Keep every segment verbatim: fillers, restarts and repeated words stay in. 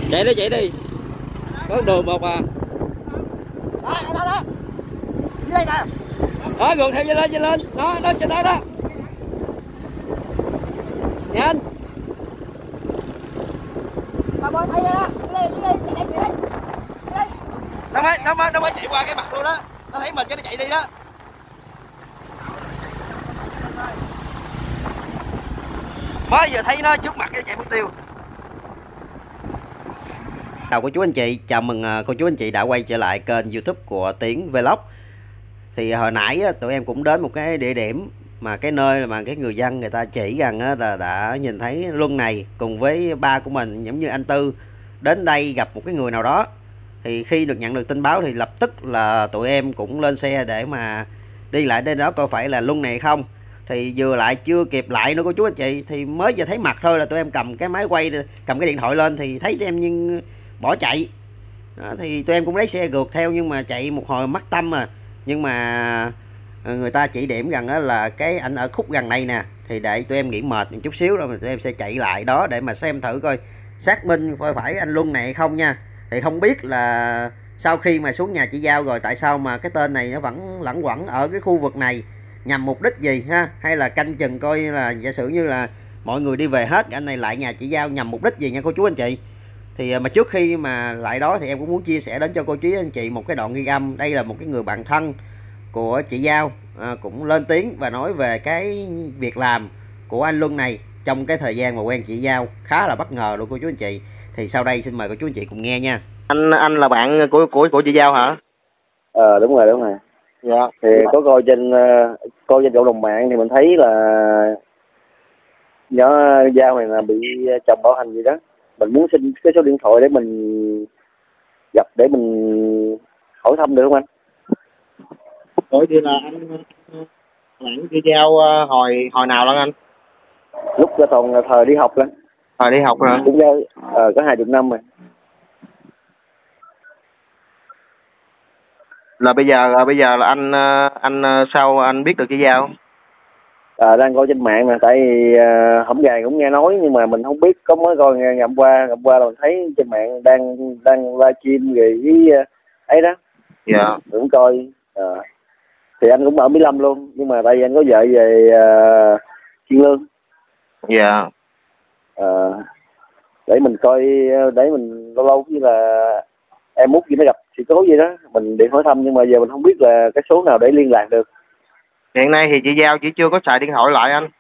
Chạy đi, chạy đi. Có đường một à. Đó, đó, đó. Dưới đây nè. Đó, gần theo dây lên, dây lên. Đó, đó, trên đó đó. Nhanh. Bà bơi thấy đó. Đi đi, đi, chạy đi. Đi. Nó mới nó mới nó mới chạy qua cái mặt luôn đó. Nó thấy mình cái nó chạy đi đó. Mới giờ thấy nó trước mặt cái chạy mất tiêu. Chào cô chú anh chị, chào mừng cô chú anh chị đã quay trở lại kênh YouTube của Tiến Vlog. Thì hồi nãy tụi em cũng đến một cái địa điểm mà cái nơi mà cái người dân người ta chỉ rằng là đã nhìn thấy Luân này cùng với ba của mình, giống như anh Tư, đến đây gặp một cái người nào đó. Thì khi được nhận được tin báo thì lập tức là tụi em cũng lên xe để mà đi lại đến đó coi phải là Luân này không. Thì vừa lại chưa kịp lại nữa cô chú anh chị, thì mới giờ thấy mặt thôi là tụi em cầm cái máy quay, cầm cái điện thoại lên thì thấy tụi em nhưng bỏ chạy đó. Thì tụi em cũng lấy xe gượt theo nhưng mà chạy một hồi mất tâm à. Nhưng mà người ta chỉ điểm rằng là cái anh ở khúc gần đây nè, thì để tụi em nghỉ mệt một chút xíu rồi tụi em sẽ chạy lại đó để mà xem thử coi, xác minh coi phải anh Luân này hay không nha. Thì không biết là sau khi mà xuống nhà chị Giao rồi, tại sao mà cái tên này nó vẫn lẩn quẩn ở cái khu vực này, nhằm mục đích gì ha, hay là canh chừng coi là giả sử như là mọi người đi về hết, anh này lại nhà chị Giao nhằm mục đích gì nha cô chú anh chị. Thì mà trước khi mà lại đó thì em cũng muốn chia sẻ đến cho cô chú anh chị một cái đoạn ghi âm. Đây là một cái người bạn thân của chị Giao à, cũng lên tiếng và nói về cái việc làm của anh Luân này trong cái thời gian mà quen chị Giao, khá là bất ngờ luôn cô chú anh chị. Thì sau đây xin mời cô chú anh chị cùng nghe nha. Anh anh là bạn của của của chị Giao hả? Ờ đúng rồi đúng rồi. Dạ. Thì có coi trên coi trên cộng đồng mạng thì mình thấy là nhỏ Giao này là bị chồng bạo hành gì đó. Mình muốn xin cái số điện thoại để mình gặp để mình hỏi thăm được không anh? Ủa thì là anh bạn chị Giao hồi hồi nào lần anh? Lúc ra toàn thời đi học lên. Thời đi học rồi. Cũng uh, có hai chục năm rồi. Là bây giờ là bây giờ là anh anh sao anh biết được chị Giao? À, đang coi trên mạng nè, tại vì uh, hổng gài cũng nghe nói nhưng mà mình không biết, có mới coi ngày hôm qua, hôm qua là mình thấy trên mạng đang đang livestream về cái uh, ấy đó. Dạ. Cũng coi. Uh, thì anh cũng ở Mỹ Lâm luôn, nhưng mà tại vì anh có vợ về uh, Kiên Lương. Dạ. Uh, để mình coi, để mình lâu lâu như là em mút gì nó gặp sự cố gì đó, mình điện hỏi thăm, nhưng mà giờ mình không biết là cái số nào để liên lạc được. Hiện nay thì chị Giao chỉ chưa có xài điện thoại lại anh.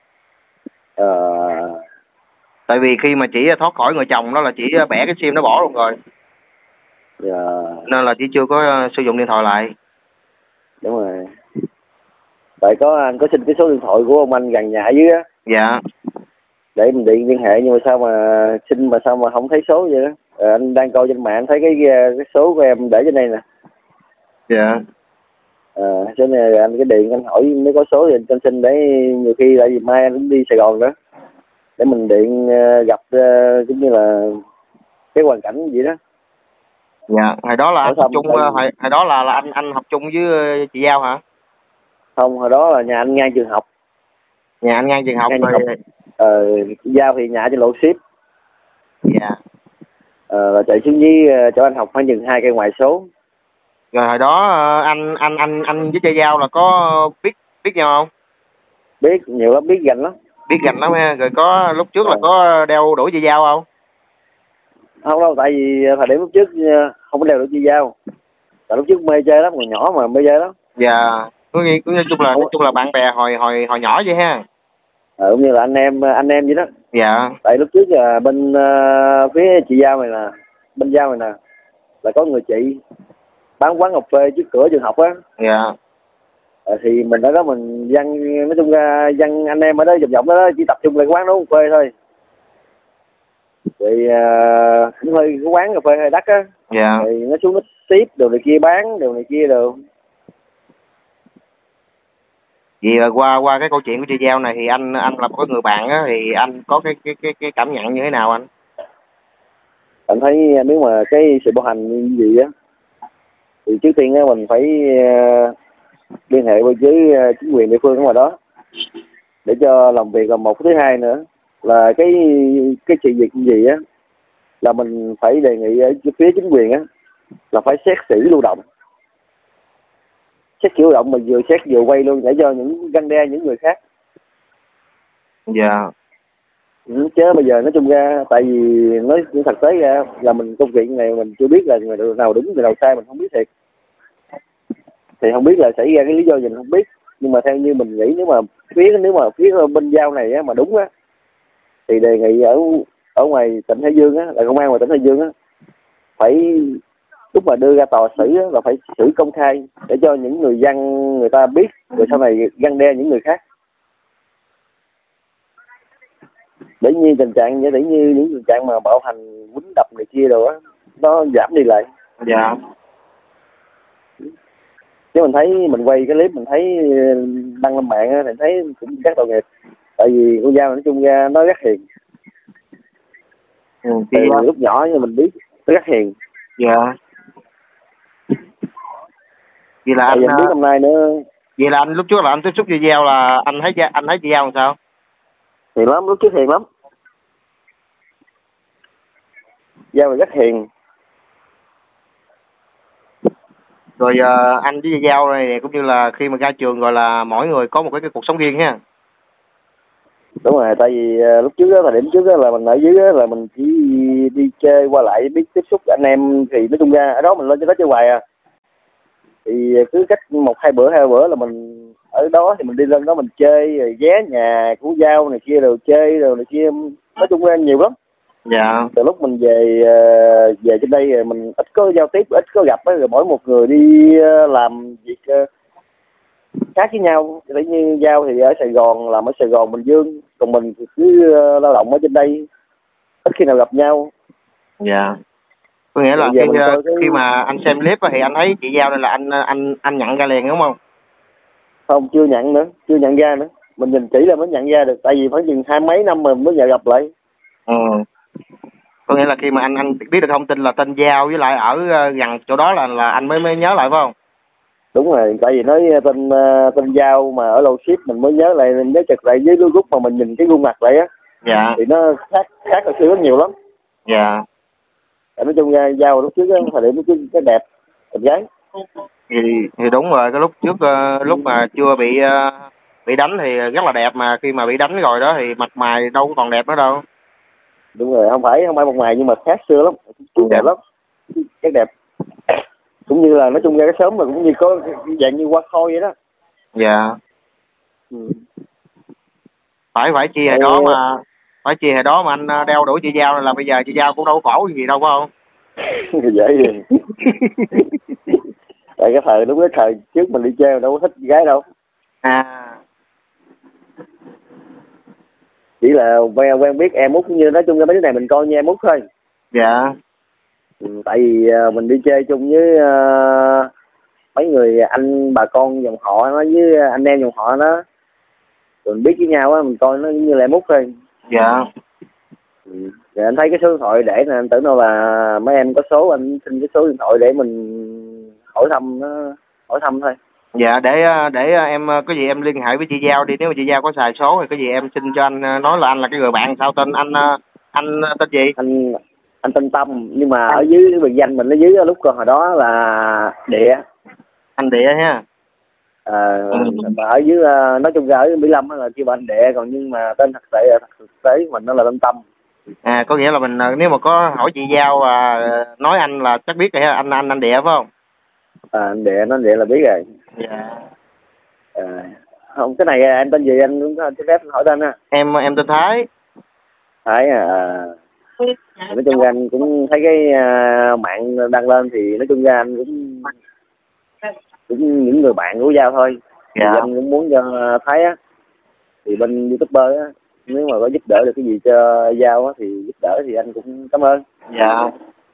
Ờ. Tại vì khi mà chị thoát khỏi người chồng đó là chị bẻ cái sim nó bỏ luôn rồi. Dạ. Nên là chị chưa có sử dụng điện thoại lại. Đúng rồi. Tại có anh có xin cái số điện thoại của ông anh gần nhà ở dưới á. Dạ. Để mình điện liên hệ, nhưng mà sao mà xin mà sao mà không thấy số vậy đó. Ờ, anh đang coi trên mạng thấy cái cái số của em để trên đây nè. Dạ. Ờ, cho nên là anh cái điện anh hỏi nếu có số thì anh xin, để nhiều khi tại vì mai anh cũng đi Sài Gòn nữa, để mình điện uh, gặp uh, cũng như là cái hoàn cảnh gì đó. Dạ, hồi đó là anh học chung, tại... hồi, hồi đó là là anh anh học chung với chị Giao hả? Không, hồi đó là nhà anh ngang trường học. Nhà anh ngang trường học ngang rồi. trường học. Ờ, Giao thì nhà trên lộ ship. Dạ. Ờ, là chạy xuống với cho anh học khoảng chừng hai cây ngoài số. Rồi hồi đó anh anh anh anh với chị Giao là có biết biết nhau không? Biết nhiều lắm, biết gần lắm. Biết gần lắm ha. Rồi có lúc trước là có đeo đuổi chị Giao không? Không đâu, tại vì thời điểm lúc trước không có đeo đuổi chị Giao. Tại lúc trước mê chơi lắm, còn nhỏ mà mê chơi lắm. Dạ. Cứ cứ nói chung là nói chung là bạn bè hồi hồi hồi nhỏ vậy ha. Ờ, cũng như là anh em anh em vậy đó. Dạ. Tại lúc trước là bên uh, phía chị Giao này nè, bên Giao này nè là có người chị bán quán cà phê trước cửa trường học á. Dạ. Ờ, thì mình ở đó mình dân, nói chung ra dân anh em ở đó vòng vòng đó, đó chỉ tập trung lại quán đó cà phê thôi. Thì uh, cũng hơi cái quán cà phê hơi đắt á. Dạ. Thì nó xuống nó tiếp đồ này kia, bán đồ này kia đồ. Vì qua qua cái câu chuyện của chị Giao này thì anh anh là một người bạn á, thì anh có cái cái cái cái cảm nhận như thế nào anh? Anh thấy nếu mà cái sự bạo hành như gì á thì trước tiên á mình phải uh, liên hệ với uh, chính quyền địa phương ở ngoài đó để cho làm việc. Là một. Thứ hai nữa là cái cái sự việc gì á là mình phải đề nghị ở phía chính quyền á là phải xét xử lưu động, xét xử lưu động mà vừa xét vừa quay luôn để cho những răn đe những người khác. Dạ. Ừ, chứ bây giờ nói chung ra, tại vì nói những thực tế ra là mình công chuyện này mình chưa biết là người nào đúng người nào sai, mình không biết thiệt, thì không biết là xảy ra cái lý do gì mình không biết. Nhưng mà theo như mình nghĩ, nếu mà phía nếu mà phía bên giao này á, mà đúng á thì đề nghị ở ở ngoài tỉnh Hải Dương á, là công an ngoài tỉnh Hải Dương á, phải lúc mà đưa ra tòa xử á, là phải xử công khai để cho những người dân người ta biết, rồi sau này răn đe những người khác, để như tình trạng để như những tình trạng mà bạo hành quýnh đập này kia rồi á nó giảm đi lại. Dạ. Chứ mình thấy mình quay cái clip mình thấy đăng lên mạng á, thì thấy cũng rất tội nghiệp, tại vì con dao nói chung ra nó rất hiền. Ừ, từ lúc nhỏ như mình biết nó rất hiền. Dạ. Vậy là tại anh vì biết hôm nay nữa. Vậy là anh lúc trước là anh tiếp xúc với dao là anh thấy anh thấy chị dao làm sao? Hiền lắm, lúc trước hiền lắm. Dao là rất hiền. Rồi uh, anh với dao này cũng như là khi mà ra trường rồi là mỗi người có một cái, cái cuộc sống riêng ha. Đúng rồi, tại vì uh, lúc trước đó là điểm trước đó là mình ở dưới đó là mình chỉ đi chơi qua lại, biết tiếp xúc anh em, thì nói chung ra ở đó mình lên cho đó chơi hoài à. Thì cứ cách một hai bữa hai bữa là mình ở đó thì mình đi lên đó mình chơi, rồi ghé nhà của dao này kia rồi chơi rồi này kia, nói chung ra nhiều lắm. Dạ. Từ lúc mình về về trên đây rồi mình ít có giao tiếp, ít có gặp ấy, rồi mỗi một người đi làm việc khác với nhau. Tự như Giao thì ở Sài Gòn, làm ở Sài Gòn, Bình Dương, còn mình thì cứ lao động ở trên đây, ít khi nào gặp nhau. Dạ. Có nghĩa là khi, cái... khi mà anh xem clip thì anh thấy chị Giao đây là anh anh anh nhận ra liền đúng không? Không, chưa nhận nữa, chưa nhận ra nữa. Mình nhìn kỹ là mới nhận ra được, tại vì phải chừng hai mấy năm mà mới nhờ gặp lại. Ừ. Có nghĩa là khi mà anh anh biết được thông tin là tên Giao với lại ở gần chỗ đó là là anh mới mới nhớ lại phải không? Đúng rồi, tại vì nói tên tên Giao mà ở Lô Ship mình mới nhớ lại, mình nhớ chật lại với lúc mà mình nhìn cái gương mặt lại á. Dạ. Thì nó khác khác hồi xưa rất nhiều lắm. Dạ. Nói chung ra Giao lúc trước á, thời điểm cái, cái đẹp, đẹp gái. Thì thì đúng rồi, cái lúc trước uh, lúc mà chưa bị uh, bị đánh thì rất là đẹp, mà khi mà bị đánh rồi đó thì mặt mày đâu còn đẹp nữa đâu. Đúng rồi, không phải không phải một ngày nhưng mà khác xưa lắm, chút đẹp lắm, rất đẹp. Cũng như là nói chung ra cái sớm mà cũng như có dạng như hoa khôi vậy đó. Dạ. Ừ. Phải phải chi hồi đó mà phải chi hồi đó mà anh đeo đuổi chị Giao là bây giờ chị Giao cũng đâu khổ gì đâu phải không? Dễ gì. Tại cái thời lúc cái thời trước mình đi chơi đâu có thích gái đâu. À. Chỉ là quen quen biết em út, cũng như nói chung cái mấy cái này mình coi như em út thôi. Dạ. Ừ, tại vì uh, mình đi chơi chung với uh, mấy người anh bà con dòng họ nó, với anh em dòng họ nó, rồi mình biết với nhau á, mình coi nó như là em út thôi. Dạ. Ừ. Rồi anh thấy cái số điện thoại để nè, anh tưởng đâu là mấy em có số, anh xin cái số điện thoại để mình hỏi thăm nó, hỏi thăm thôi. Dạ, để để em có gì em liên hệ với chị Giao đi, nếu mà chị Giao có xài số thì có gì em xin cho anh nói là anh là cái người bạn sao tên anh anh tên gì? Anh anh tên Tâm, nhưng mà ở dưới cái biệt danh mình ở dưới lúc còn hồi đó là Địa. Anh Địa ha. À, ừ. Mà ở dưới nói chung ra ở Mỹ Lâm là kêu anh Địa, còn nhưng mà tên thật sự thật thực tế mình nó là tên Tâm. À, có nghĩa là mình nếu mà có hỏi chị Giao à, nói anh là chắc biết rồi ha, anh anh anh Địa phải không? À, anh Địa, nói Địa là biết rồi. Dạ. À, không, cái này anh tên gì anh cũng cho phép hỏi tên ha. Em em tên Thái. Thái à. Nói chung ra anh cũng thấy cái uh, mạng đăng lên thì nói chung ra anh cũng cũng những người bạn của Giao thôi. Dạ. Thì anh cũng muốn cho Thái á, thì bên YouTuber á, nếu mà có giúp đỡ được cái gì cho Giao á thì giúp đỡ thì anh cũng cảm ơn. Dạ.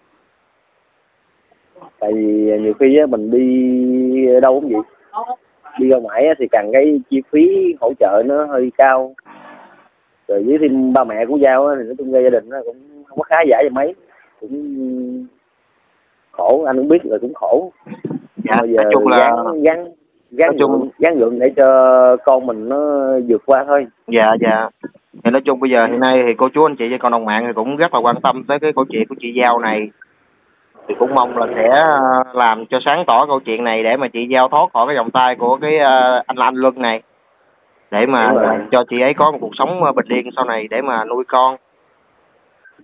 Tại vì nhiều khi á mình đi đâu cũng vậy, đi ra ngoài á thì cần cái chi phí hỗ trợ nó hơi cao, rồi với thêm ba mẹ của Giao á thì nói chung ra gia đình nó cũng không có khá giả gì mấy, cũng khổ, anh cũng biết là cũng khổ. Dạ, bây giờ nói chung là gắn, gắn gắng chung gượng, gắng gượng để cho con mình nó vượt qua thôi. Dạ dạ. Thì nói chung bây giờ hiện nay thì cô chú anh chị với cộng đồng mạng thì cũng rất là quan tâm tới cái câu chuyện của chị Giao này, thì cũng mong là sẽ làm cho sáng tỏ câu chuyện này để mà chị Giao thoát khỏi cái vòng tay của cái uh, anh Anh Luân này, để mà cho chị ấy có một cuộc sống bình yên sau này để mà nuôi con. Ừ.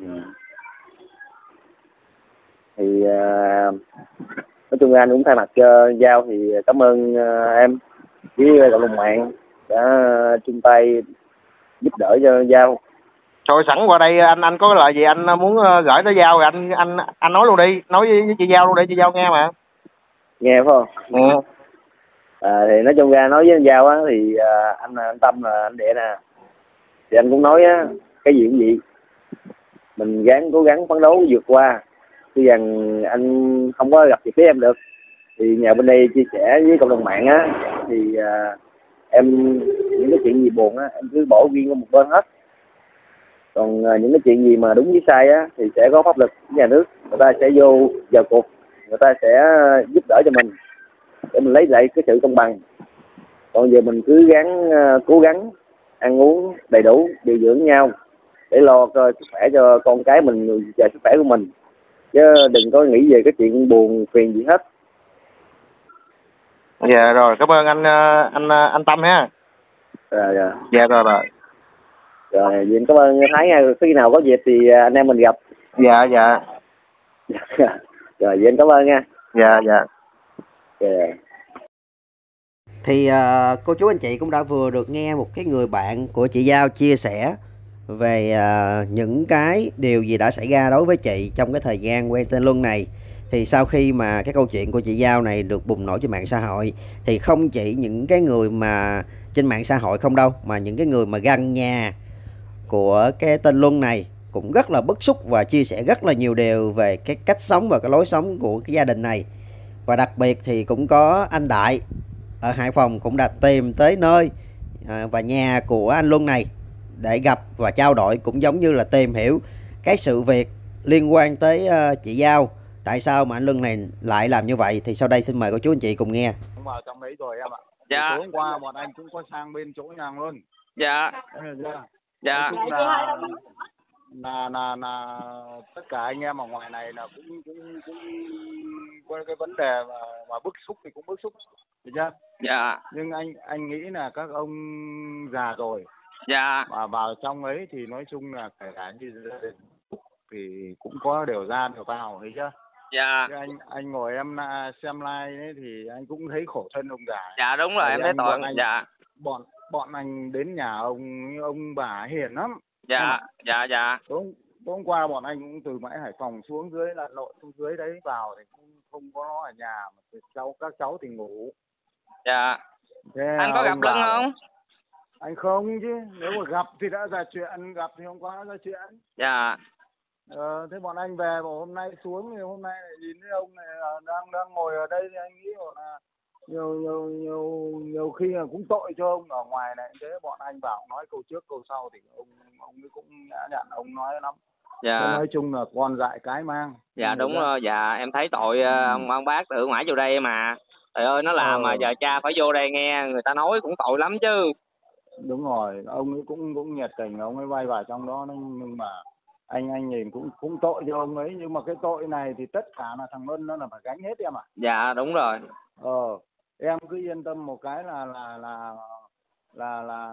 Thì uh, nói chung anh cũng thay mặt cho Giao thì cảm ơn uh, em với cộng đồng mạng đã chung tay giúp đỡ cho Giao. Thôi sẵn qua đây anh anh có lời gì anh muốn gửi tới Giao rồi anh anh anh nói luôn đi, nói với, với chị Giao luôn để chị Giao nghe mà. Nghe phải không? Ừ. À, thì nói chung ra nói với anh Giao á thì à, anh anh Tâm là anh Đệ nè, thì anh cũng nói á, cái gì cũng vậy, mình gắng cố gắng phấn đấu vượt qua. Tuy rằng anh không có gặp được phía em được, thì nhờ bên đây chia sẻ với cộng đồng mạng á, thì à, em những cái chuyện gì buồn á em cứ bỏ riêng qua một bên hết. Còn à, những cái chuyện gì mà đúng với sai á thì sẽ có pháp luật của nhà nước, người ta sẽ vô vào cuộc, người ta sẽ giúp đỡ cho mình để mình lấy lại cái sự công bằng. Còn giờ mình cứ gắng uh, cố gắng ăn uống đầy đủ, điều dưỡng nhau để lo cho sức khỏe cho con cái mình và sức khỏe của mình, chứ đừng có nghĩ về cái chuyện buồn phiền gì hết. Dạ rồi, cảm ơn anh anh anh Tâm ha. Rồi rồi. Dạ rồi rồi. Rồi, vậy cảm ơn Thái nha. Khi nào có dịp thì anh em mình gặp. Dạ dạ. Rồi, vậy anh cảm ơn nha. Dạ dạ. Yeah. Thì uh, cô chú anh chị cũng đã vừa được nghe một cái người bạn của chị Giao chia sẻ về uh, những cái điều gì đã xảy ra đối với chị trong cái thời gian quen tên Luân này. Thì sau khi mà cái câu chuyện của chị Giao này được bùng nổ trên mạng xã hội, thì không chỉ những cái người mà trên mạng xã hội không đâu, mà những cái người mà gần nhà của cái tên Luân này cũng rất là bức xúc và chia sẻ rất là nhiều điều về cái cách sống và cái lối sống của cái gia đình này. Và đặc biệt thì cũng có anh Đại ở Hải Phòng cũng đã tìm tới nơi à, và nhà của anh Luân này để gặp và trao đổi, cũng giống như là tìm hiểu cái sự việc liên quan tới uh, chị Giao, tại sao mà anh Luân này lại làm như vậy. Thì sau đây xin mời cô chú anh chị cùng nghe. Cũng vào trong đấy rồi em ạ. Dạ. Tối hôm qua bọn anh cũng có sang bên chỗ nhà luôn. Dạ. Dạ. Là, là là là tất cả anh em ở ngoài này là cũng cũng cũng có cái vấn đề mà mà bức xúc thì cũng bức xúc, được chưa? Dạ. Nhưng anh anh nghĩ là các ông già rồi. Dạ. Và vào trong ấy thì nói chung là kể cả như gia đình thì cũng có đều ra đều vào, thấy chưa? Dạ. Chứ anh anh ngồi em xem live ấy thì anh cũng thấy khổ thân ông già. Dạ đúng rồi, em thấy tội. Dạ. Bọn bọn anh đến nhà ông ông bà hiền lắm. Dạ. Dạ dạ. Tối, tối hôm qua bọn anh cũng từ mãi Hải Phòng xuống dưới là nội xuống dưới đấy vào thì không không có nó ở nhà, mà cháu các cháu thì ngủ. Dạ. Thế anh có gặp Luân không? Anh không chứ, nếu mà gặp thì đã ra chuyện, gặp thì hôm qua đã ra chuyện. Dạ. Ờ, thế bọn anh về bảo hôm nay xuống thì hôm nay lại nhìn thấy ông này đang đang ngồi ở đây thì anh nghĩ là nhiều nhiều nhiều nhiều khi là cũng tội cho ông ở ngoài này. Thế bọn anh bảo nói câu trước câu sau thì ông ông ấy cũng nhã nhặn, ông nói lắm. Dạ. Thế nói chung là con dại cái mang. Dạ đúng rồi. Dạ em thấy tội ông ông bác từ ngoài vô đây mà. Trời ơi nó làm ờ. mà giờ cha phải vô đây nghe người ta nói cũng tội lắm chứ. Đúng rồi, ông ấy cũng cũng nhiệt tình, ông ấy bay vào trong đó, nhưng mà anh anh nhìn cũng cũng tội cho ông ấy, nhưng mà cái tội này thì tất cả là thằng Luân nó là phải gánh hết em ạ. À. Dạ đúng rồi. Ờ, em cứ yên tâm một cái là là là là là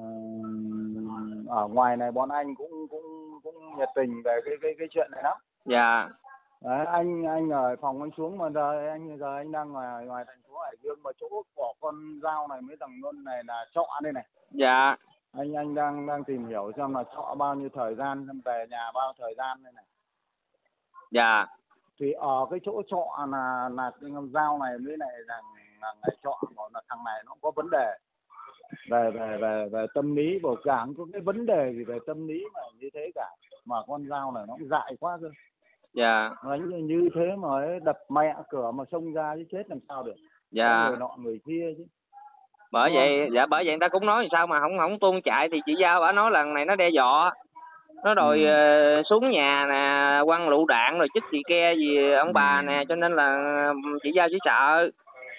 ở ngoài này bọn anh cũng cũng cũng nhiệt tình về cái cái cái chuyện này lắm. Dạ. Đấy, anh anh ở phòng anh xuống mà giờ anh giờ anh đang ngoài ngoài thành phố Hải Dương, mà chỗ bỏ con dao này mấy thằng Luân này là trọ đây này. Dạ. Anh anh đang đang tìm hiểu xem là trọ bao nhiêu thời gian, xem về nhà bao thời gian đây này. Dạ. Thì ở cái chỗ trọ là là cái dao này với lại là là người trọ gọi là thằng này nó có vấn đề về về về về tâm lý, bảo cảm có cái vấn đề gì về tâm lý mà như thế cả, mà con dao này nó cũng dại quá cơ. Dạ. Đánh như thế mà ấy, đập mẹ cửa mà xông ra chứ chết làm sao được. Dạ. Người nọ người kia chứ. Bởi vậy, dạ bởi vậy người ta cũng nói sao mà không không tuôn chạy, thì chị Giao bả nói lần này nó đe dọa. Nó rồi ừ. uh, xuống nhà nè, quăng lựu đạn rồi chích xì ke gì ông bà nè, cho nên là chị Giao chỉ sợ.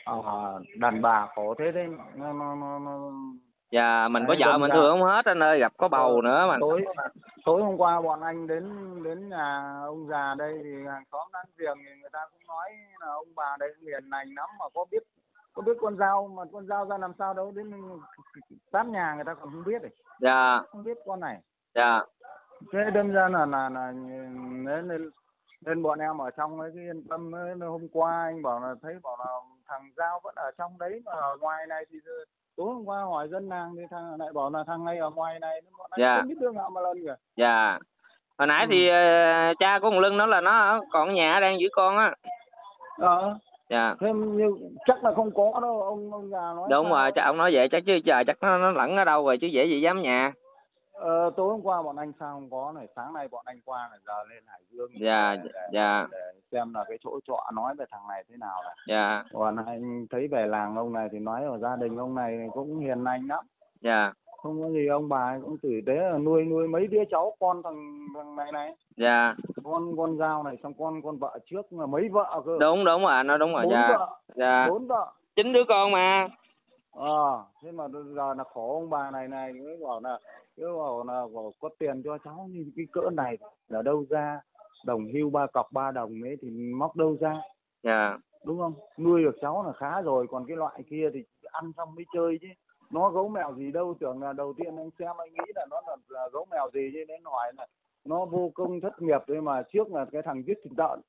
à, đàn bà khổ thế đấy, nó nó nó, nó... Dạ mình có Đấy, vợ đâm mình ra- thương không hết anh ơi, gặp có bầu Ờ, nữa mà. tối tối hôm qua bọn anh đến đến nhà ông già đây thì hàng xóm láng giềng thì người ta cũng nói là ông bà đấy hiền lành lắm, mà có biết có biết con dao, mà con dao ra làm sao đâu, đến sát nhà người ta còn không biết, Dạ không biết con này. dạ Thế đâm ra là là là nên nên nên bọn em ở trong ấy cái yên tâm ấy. Hôm qua anh bảo là thấy bảo là thằng Giao vẫn ở trong đấy, mà ở ngoài này thì tối hôm qua hỏi dân làng thì thằng lại bảo là thằng này ở ngoài này, nên bọn anh Dạ. không biết đường nào mà lần cả. dạ hồi nãy Ừ. thì ờ, cha của thằng Lưng nói là nó còn ở nhà đang giữ con á. Ờ, Dạ thêm như chắc là không có đâu, ông ông già nói. đúng sao? rồi, chắc ông nói vậy chắc chứ trời chắc nó nó lẫn ở đâu rồi chứ dễ gì dám nhà. Ờ, tối hôm qua bọn anh sao không có này, sáng nay bọn anh qua là giờ lên Hải Dương Dạ để, để, dạ để xem là cái chỗ trọ nói về thằng này thế nào này. dạ Còn anh thấy về làng ông này thì nói ở gia đình ông này cũng hiền lành lắm, dạ không có gì, ông bà ấy cũng tử tế, là nuôi nuôi mấy đứa cháu con thằng thằng này này, dạ con con Giao này, xong con con vợ trước là mấy vợ cơ, đúng đúng rồi nó đúng rồi. bốn Dạ vợ, dạ bốn vợ. chín đứa con mà. Ờ, thế mà giờ là khổ ông bà này này, mới bảo là cứ bảo là bảo có tiền cho cháu như cái cỡ này là đâu ra, đồng hưu ba cọc ba đồng ấy thì móc đâu ra, Dạ đúng không? Nuôi được cháu là khá rồi, còn cái loại kia thì ăn xong mới chơi chứ, nó gấu mèo gì đâu. Tưởng là đầu tiên anh xem anh nghĩ là nó là, là gấu mèo gì, chứ đến hỏi là nó vô công thất nghiệp đấy, mà trước là cái thằng giết thịt lợn.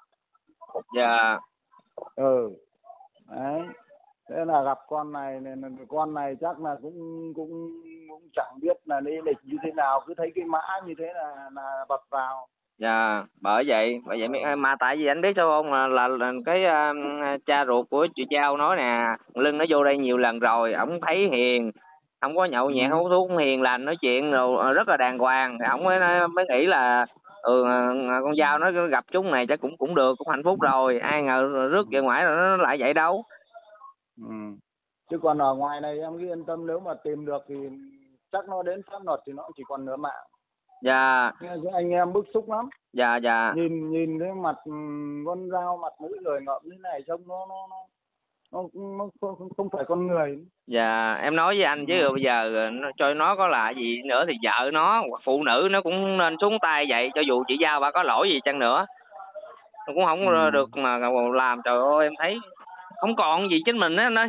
dạ Ừ đấy, thế là gặp con này nên con này chắc là cũng cũng cũng chẳng biết là đi lịch như thế nào, cứ thấy cái mã như thế là là bật vào. dạ bởi vậy bởi vậy mới mà tại vì anh biết sao không, là, là, là cái uh, cha ruột của chị Giao nói nè, Lưng nó vô đây nhiều lần rồi, ổng thấy hiền, không có nhậu nhẹt, Ừ. hút thuốc, hiền lành, nói chuyện rồi rất là đàng hoàng, ổng mới mới nghĩ là ừ, con Giao nó gặp chúng này chắc cũng cũng được, cũng hạnh phúc rồi, ai ngờ rước về ngoài rồi nó lại vậy đâu. Ừ. Chứ còn ở ngoài này em cứ yên tâm, nếu mà tìm được thì chắc nó đến pháp luật thì nó cũng chỉ còn nửa mạng. Dạ Nghe chứ anh em bức xúc lắm, dạ dạ nhìn nhìn cái mặt ừ, con dao, mặt mũi người ngợm như này, trông nó nó nó nó, nó không, không phải con người. dạ em nói với anh chứ Ừ. bây giờ nó, cho nó có là gì nữa thì vợ nó hoặc phụ nữ nó cũng nên xuống tay vậy, cho dù chị Giao bà có lỗi gì chăng nữa nó cũng không Ừ. được mà làm. Trời ơi em thấy không còn gì chính mình á anh ơi.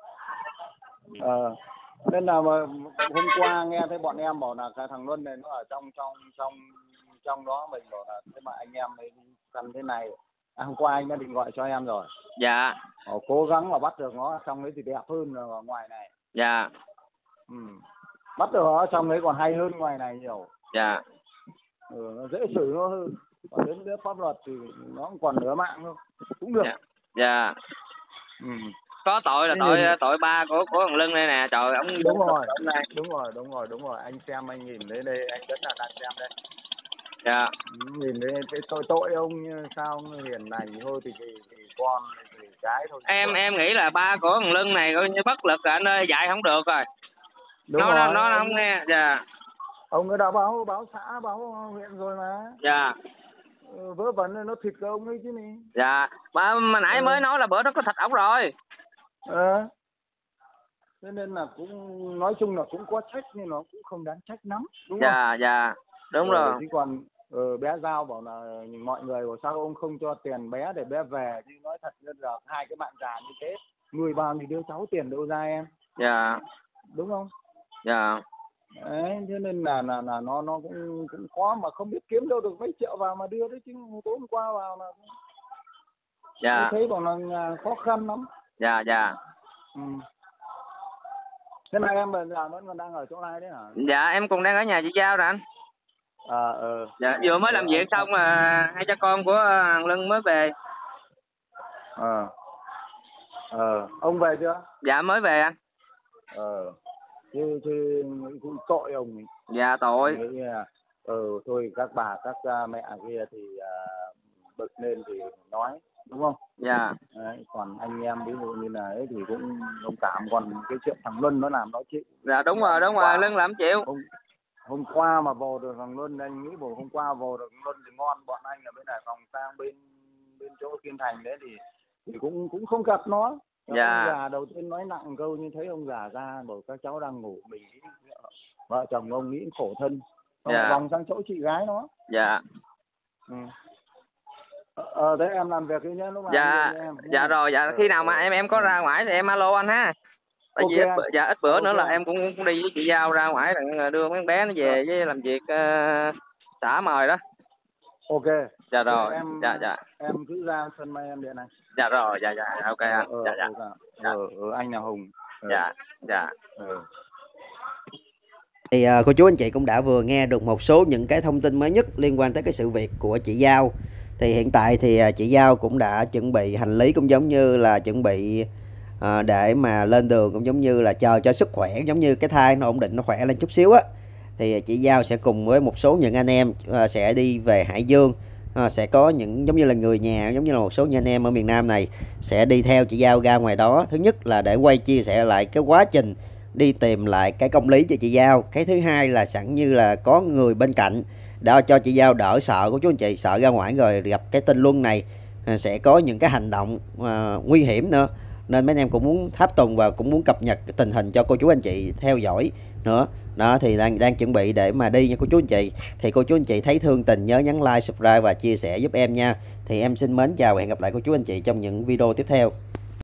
Ờ, nên là mà hôm qua nghe thấy bọn em bảo là cái thằng Luân này nó ở trong trong trong trong đó, mình bảo là thế mà anh em ấy cần thế này. À, hôm qua anh đã định gọi cho em rồi. Dạ Họ cố gắng mà bắt được nó ở trong đấy thì đẹp hơn là ở ngoài này. dạ Ừ. Bắt được nó ở trong đấy còn hay hơn ngoài này nhiều. dạ Ừ, nó dễ xử nó hơn. Còn đến đến pháp luật thì nó cũng còn nửa mạng thôi, cũng được. dạ dạ Ừ. có tội là Thế tội nhìn- tội ba của của thằng Lưng đây nè, trời ông Đúng rồi, ông này. đúng rồi, đúng rồi, đúng rồi. Anh xem, anh nhìn đấy đây, anh rất là đang xem đây. Dạ Nhìn thấy cái tội tội ông như sao hiền lành thôi, thì thì, thì con thì cái thôi. em em nghĩ là ba của thằng Lưng này coi như bất lực rồi anh ơi, dạy không được rồi. Đúng nó rồi, nó nó ông, không nghe. Dạ ông ấy đã báo báo xã báo huyện rồi mà. dạ Ừ, vớ vẩn nó thịt cái ông ấy chứ gì. dạ mà, mà nãy Ừ. mới nói là bữa nó có thịt ổng rồi. Ờ, thế nên là cũng nói chung là cũng có trách, nhưng nó cũng không đáng trách lắm, đúng không? Dạ dạ đúng Ừ, rồi. chứ còn ừ, bé Giao bảo là mọi người bảo sao ông không cho tiền bé để bé về, chứ nói thật ra là hai cái bạn già như thế nuôi bao nhiêu đứa cháu, tiền đâu ra em, Dạ đúng không? dạ Đấy, cho nên là là là nó nó cũng cũng khó, mà không biết kiếm đâu được mấy triệu vào mà đưa đấy, chứ tối hôm qua vào là dạ thấy bảo là nhà khó khăn lắm. dạ dạ Ừ. Thế này em bây giờ vẫn còn đang ở chỗ này đấy hả? dạ em cũng đang ở nhà chị Giao nè anh. À, ờ. Dạ vừa mới làm việc xong mà hai cha con của thằng Lưng mới về. Ờ. Ờ, ông về chưa? Dạ mới về anh. Ờ. Chứ chứ cũng tội ông ấy. Dạ tội. Nghĩ là ừ thôi các bà các uh, mẹ kia thì uh, bực lên thì nói, đúng không? Dạ Đấy, còn anh em ví dụ như là ấy thì cũng thông cảm, còn cái chuyện thằng Luân nó làm nó chịu. dạ đúng rồi đúng rồi, Lưng làm chịu. Hôm, hôm qua mà vồ được thằng Luân, anh nghĩ bộ hôm qua vồ được thằng Luân thì ngon. Bọn anh ở bên này phòng sang bên bên chỗ Kim Thành đấy thì thì cũng cũng không gặp nó. Ông Dạ. già đầu tiên nói nặng câu như thấy ông già ra bảo các cháu đang ngủ, mình nghĩ vợ chồng ông nghĩ khổ thân, ông Dạ. vòng sang chỗ chị gái nó. Dạ. Ừ. Ờ, ờ đấy em làm việc đi nhé, lúc nào Dạ. đi em, Dạ rồi, dạ khi nào mà em em có ra ngoài thì em alo anh ha. Tại vì Ok ít, anh. bữa- dạ ít bữa Ok nữa là anh. em cũng, cũng đi với chị Giao ra ngoài đặng đưa mấy bé nó về với làm việc uh, xã mời đó. Ok. Dạ rồi. Em, Dạ dạ. em cứ ra sân bay em điện này. Dạ rồi, dạ dạ, ok Ờ, anh. ờ, Dạ dạ. ờ, ờ, ờ, anh là Hùng. Ờ, Dạ dạ. ờ. Thì à, cô chú anh chị cũng đã vừa nghe được một số những cái thông tin mới nhất liên quan tới cái sự việc của chị Giao. Thì hiện tại thì à, chị Giao cũng đã chuẩn bị hành lý, cũng giống như là chuẩn bị à, để mà lên đường, cũng giống như là chờ cho sức khỏe, giống như cái thai nó ổn định, nó khỏe lên chút xíu á. Thì chị Giao sẽ cùng với một số những anh em à, sẽ đi về Hải Dương. À, sẽ có những giống như là người nhà, giống như là một số những anh em ở miền Nam này sẽ đi theo chị Giao ra ngoài đó. Thứ nhất là để quay chia sẻ lại cái quá trình đi tìm lại cái công lý cho chị Giao. Cái thứ hai là sẵn như là có người bên cạnh để cho chị Giao đỡ sợ của chú anh chị, sợ ra ngoài rồi gặp cái tên Luân này à, sẽ có những cái hành động à, nguy hiểm nữa, nên mấy anh em cũng muốn tháp tùng và cũng muốn cập nhật cái tình hình cho cô chú anh chị theo dõi nữa. Đó thì đang đang chuẩn bị để mà đi nha cô chú anh chị. Thì cô chú anh chị thấy thương tình nhớ nhấn like, subscribe và chia sẻ giúp em nha. Thì em xin mến chào và hẹn gặp lại cô chú anh chị trong những video tiếp theo.